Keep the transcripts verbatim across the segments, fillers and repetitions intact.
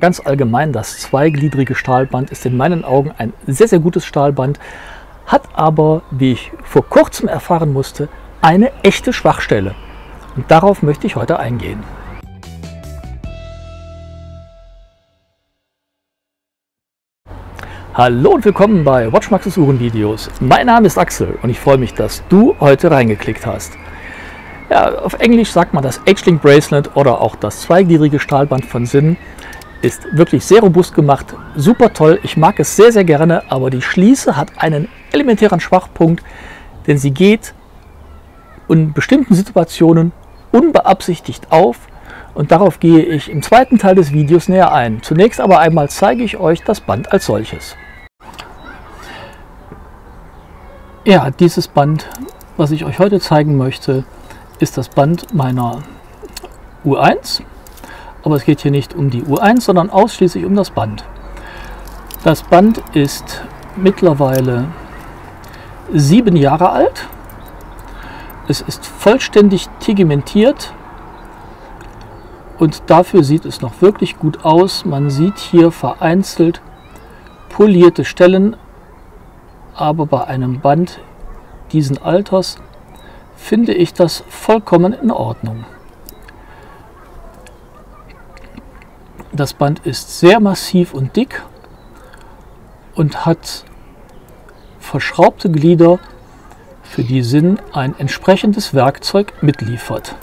Ganz allgemein, das zweigliedrige Stahlband ist in meinen Augen ein sehr, sehr gutes Stahlband, hat aber, wie ich vor kurzem erfahren musste, eine echte Schwachstelle. Und darauf möchte ich heute eingehen. Hallo und willkommen bei Watchmaxes Uhrenvideos. Mein Name ist Axel und ich freue mich, dass du heute reingeklickt hast. Ja, auf Englisch sagt man das H-Link Bracelet oder auch das zweigliedrige Stahlband von Sinn. Ist wirklich sehr robust gemacht, super toll, ich mag es sehr, sehr gerne, aber die Schließe hat einen elementären Schwachpunkt, denn sie geht in bestimmten Situationen unbeabsichtigt auf und darauf gehe ich im zweiten Teil des Videos näher ein. Zunächst aber einmal zeige ich euch das Band als solches. Ja, dieses Band, was ich euch heute zeigen möchte, ist das Band meiner Uhr eins. Aber es geht hier nicht um die Uhr eins, sondern ausschließlich um das Band. Das Band ist mittlerweile sieben Jahre alt. Es ist vollständig tegmentiert und dafür sieht es noch wirklich gut aus. Man sieht hier vereinzelt polierte Stellen, aber bei einem Band diesen Alters finde ich das vollkommen in Ordnung. Das Band ist sehr massiv und dick und hat verschraubte Glieder, für die Sinn ein entsprechendes Werkzeug mitliefert.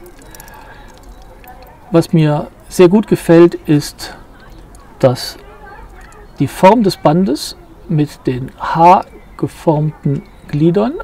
Was mir sehr gut gefällt, ist, dass die Form des Bandes mit den H-geformten Gliedern,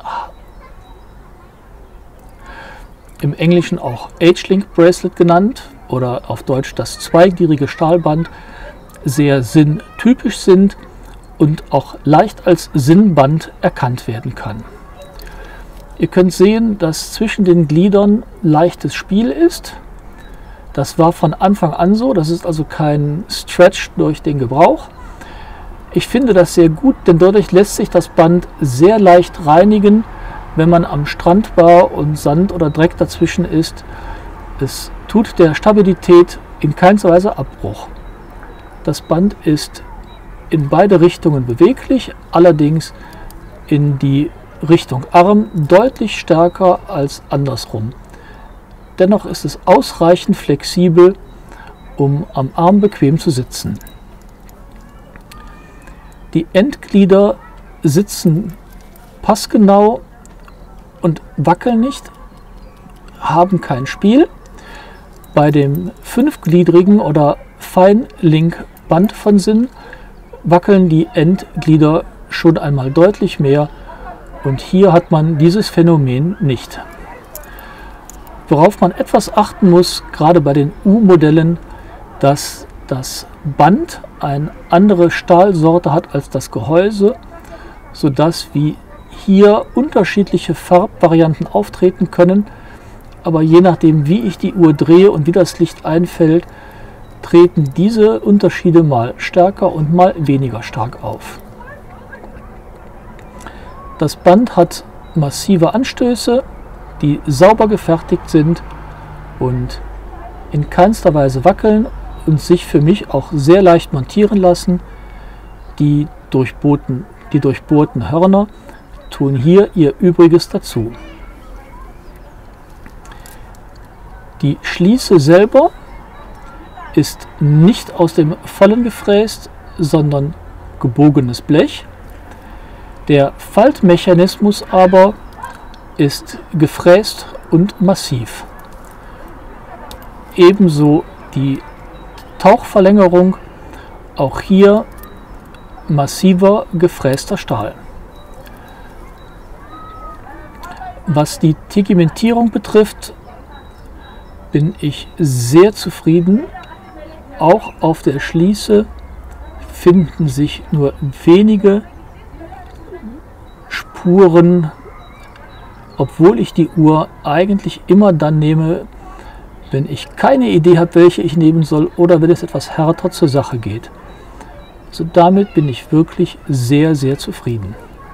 im Englischen auch H-Link Bracelet genannt, oder auf Deutsch das zweigliedrige Stahlband, sehr sinntypisch sind und auch leicht als Sinnband erkannt werden kann. Ihr könnt sehen, dass zwischen den Gliedern leichtes Spiel ist. Das war von Anfang an so, das ist also kein Stretch durch den Gebrauch. Ich finde das sehr gut, denn dadurch lässt sich das Band sehr leicht reinigen, wenn man am Strand war und Sand oder Dreck dazwischen ist. Es tut der Stabilität in keinster Weise Abbruch. Das Band ist in beide Richtungen beweglich, allerdings in die Richtung Arm deutlich stärker als andersrum. Dennoch ist es ausreichend flexibel, um am Arm bequem zu sitzen. Die Endglieder sitzen passgenau und wackeln nicht, haben kein Spiel. Bei dem fünfgliedrigen oder Feinlink-Band von Sinn wackeln die Endglieder schon einmal deutlich mehr und hier hat man dieses Phänomen nicht. Worauf man etwas achten muss, gerade bei den U-Modellen, dass das Band eine andere Stahlsorte hat als das Gehäuse, sodass wie hier unterschiedliche Farbvarianten auftreten können. Aber je nachdem, wie ich die Uhr drehe und wie das Licht einfällt, treten diese Unterschiede mal stärker und mal weniger stark auf. Das Band hat massive Anstöße, die sauber gefertigt sind und in keinster Weise wackeln und sich für mich auch sehr leicht montieren lassen. Die durchbohrten, die durchbohrten Hörner tun hier ihr Übriges dazu. Die Schließe selber ist nicht aus dem Vollen gefräst, sondern gebogenes Blech. Der Faltmechanismus aber ist gefräst und massiv. Ebenso die Tauchverlängerung, auch hier massiver gefräster Stahl. Was die Tegmentierung betrifft, bin ich sehr zufrieden. Auch auf der Schließe finden sich nur wenige Spuren, obwohl ich die Uhr eigentlich immer dann nehme, wenn ich keine Idee habe, welche ich nehmen soll oder wenn es etwas härter zur Sache geht. Also damit bin ich wirklich sehr, sehr zufrieden.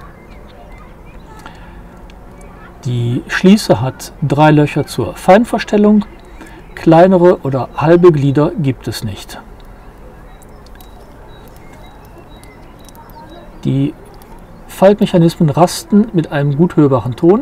Die Schließe hat drei Löcher zur Feinverstellung. Kleinere oder halbe Glieder gibt es nicht. Die Faltmechanismen rasten mit einem gut hörbaren Ton.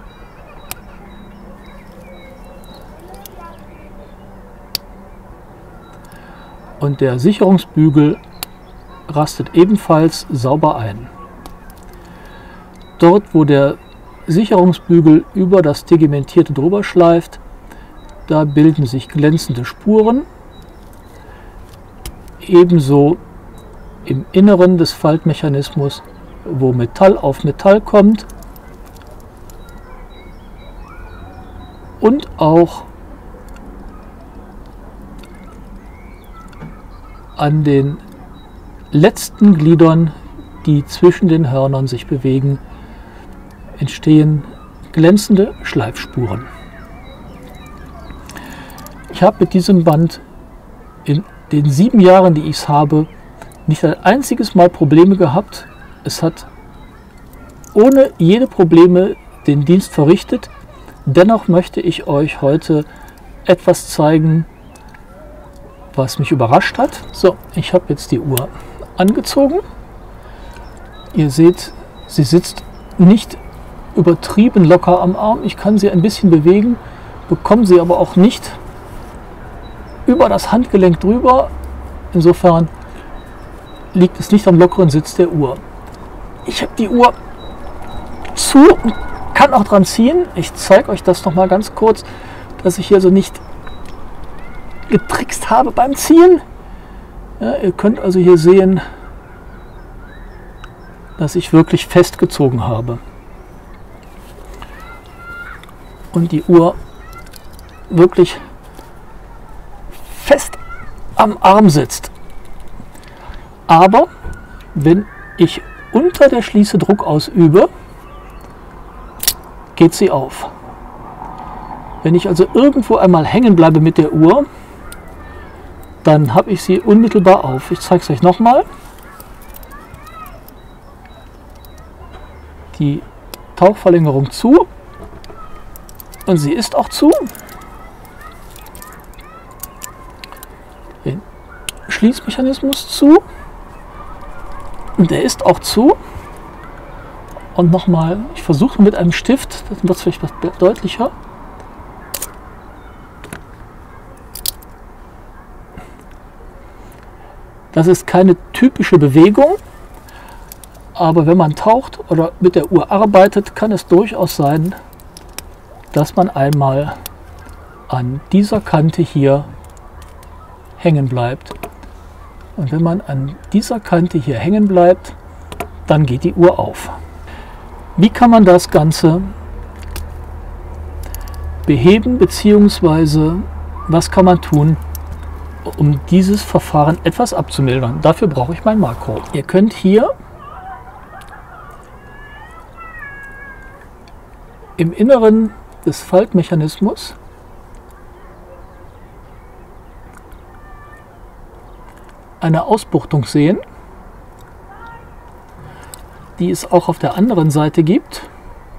Und der Sicherungsbügel rastet ebenfalls sauber ein. Dort, wo der Sicherungsbügel über das Tegmentierte drüber schleift, da bilden sich glänzende Spuren. Ebenso im Inneren des Faltmechanismus, wo Metall auf Metall kommt, und auch an den letzten Gliedern, die zwischen den Hörnern sich bewegen, entstehen glänzende Schleifspuren. Ich habe mit diesem Band in den sieben Jahren, die ich es habe, nicht ein einziges Mal Probleme gehabt. Es hat ohne jede Probleme den Dienst verrichtet. Dennoch möchte ich euch heute etwas zeigen, was mich überrascht hat. So, ich habe jetzt die Uhr angezogen. Ihr seht, sie sitzt nicht übertrieben locker am Arm. Ich kann sie ein bisschen bewegen, bekomme sie aber auch nicht über das Handgelenk drüber. Insofern liegt es nicht am lockeren Sitz der Uhr. Ich habe die Uhr zu und kann auch dran ziehen. Ich zeige euch das noch mal ganz kurz, dass ich hier so nicht getrickst habe beim Ziehen. Ja, ihr könnt also hier sehen, dass ich wirklich festgezogen habe und die Uhr wirklich fest am Arm sitzt. Aber wenn ich unter der Schließe Druck ausübe, geht sie auf. Wenn ich also irgendwo einmal hängen bleibe mit der Uhr, dann habe ich sie unmittelbar auf. Ich zeige es euch nochmal. Die Tauchverlängerung zu und sie ist auch zu. Den Schließmechanismus zu und der ist auch zu. Und nochmal, ich versuche mit einem Stift, dann wird es vielleicht was deutlicher. Das ist keine typische Bewegung, aber wenn man taucht oder mit der Uhr arbeitet, kann es durchaus sein, dass man einmal an dieser Kante hier hängen bleibt. Und wenn man an dieser Kante hier hängen bleibt, dann geht die Uhr auf. Wie kann man das Ganze beheben, beziehungsweise was kann man tun, um dieses Verfahren etwas abzumildern? Dafür brauche ich mein Makro. Ihr könnt hier im Inneren des Faltmechanismus eine Ausbuchtung sehen, die es auch auf der anderen Seite gibt.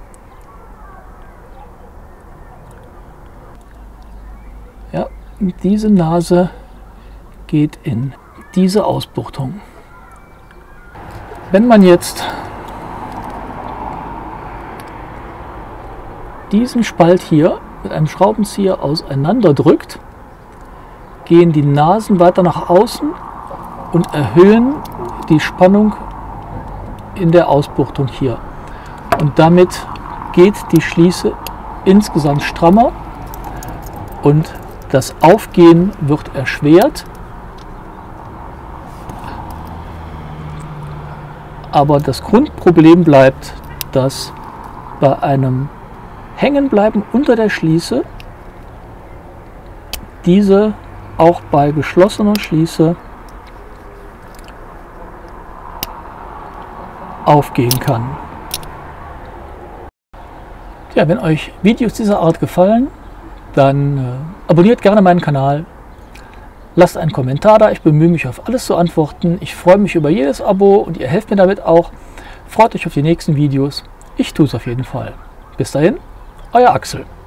Ja, diese Nase geht in diese Ausbuchtung. Wenn man jetzt diesen Spalt hier mit einem Schraubenzieher auseinander drückt, gehen die Nasen weiter nach außen und erhöhen die Spannung in der Ausbuchtung hier. Und damit geht die Schließe insgesamt strammer und das Aufgehen wird erschwert. Aber das Grundproblem bleibt, dass bei einem Hängenbleiben unter der Schließe diese auch bei geschlossener Schließe aufgehen kann. Ja, wenn euch Videos dieser Art gefallen, dann äh, abonniert gerne meinen Kanal, lasst einen Kommentar da, ich bemühe mich auf alles zu antworten. Ich freue mich über jedes Abo und ihr helft mir damit auch. Freut euch auf die nächsten Videos. Ich tue es auf jeden Fall. Bis dahin, euer Axel.